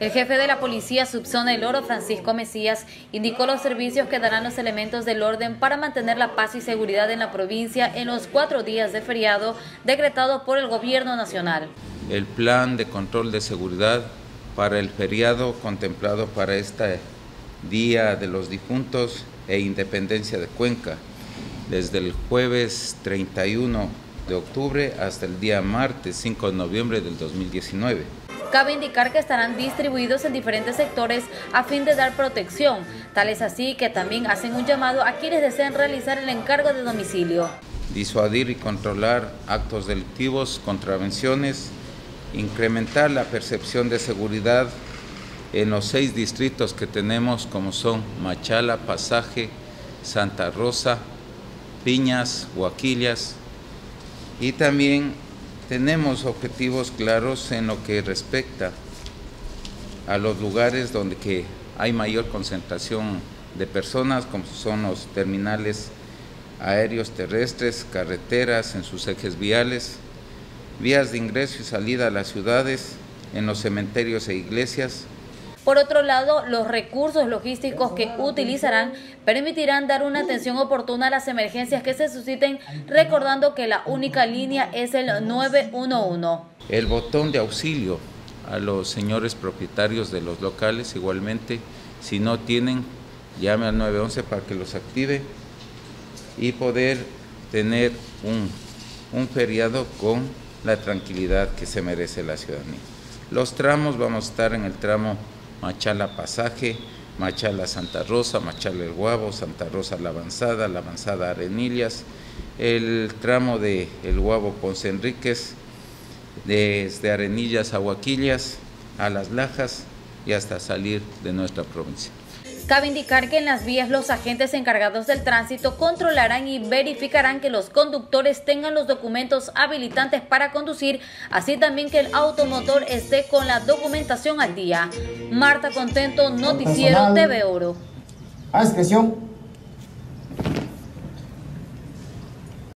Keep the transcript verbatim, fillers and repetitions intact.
El jefe de la Policía Subzona El Oro, Francisco Mesías, indicó los servicios que darán los elementos del orden para mantener la paz y seguridad en la provincia en los cuatro días de feriado decretado por el Gobierno Nacional. El plan de control de seguridad para el feriado contemplado para este Día de los Difuntos e Independencia de Cuenca, desde el jueves treinta y uno de octubre hasta el día martes cinco de noviembre del dos mil diecinueve. Cabe indicar que estarán distribuidos en diferentes sectores a fin de dar protección, tal es así que también hacen un llamado a quienes deseen realizar el encargo de domicilio. Disuadir y controlar actos delictivos, contravenciones, incrementar la percepción de seguridad en los seis distritos que tenemos, como son Machala, Pasaje, Santa Rosa, Piñas, Huaquillas, y también tenemos objetivos claros en lo que respecta a los lugares donde que hay mayor concentración de personas, como son los terminales aéreos terrestres, carreteras en sus ejes viales, vías de ingreso y salida a las ciudades, en los cementerios e iglesias. Por otro lado, los recursos logísticos que utilizarán permitirán dar una atención oportuna a las emergencias que se susciten, recordando que la única línea es el nueve uno uno. El botón de auxilio a los señores propietarios de los locales, igualmente, si no tienen, llame al nueve once para que los active y poder tener un, un feriado con la tranquilidad que se merece la ciudadanía. Los tramos, vamos a estar en el tramo Machala Pasaje, Machala Santa Rosa, Machala El Guabo, Santa Rosa La Avanzada, La Avanzada Arenillas, el tramo de El Guabo Ponce Enríquez, desde Arenillas a Huaquillas, a Las Lajas y hasta salir de nuestra provincia. Cabe indicar que en las vías los agentes encargados del tránsito controlarán y verificarán que los conductores tengan los documentos habilitantes para conducir, así también que el automotor esté con la documentación al día. Marta Contento, Noticiero T V Oro. A discreción